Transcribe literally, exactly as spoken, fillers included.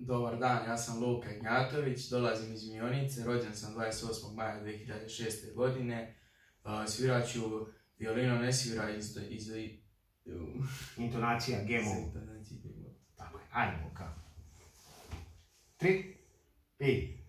Dobar dan, ja sam Luka Ignjatović, dolazim iz Mionice, rođen sam dvadeset osmog maja dve hiljade šeste. godine. Svirat ću Violino, ne sviraj iz... iz... Intonacija, gemo. Intonacija, gemo. Tako je, ajmo, kako. Tri, pet.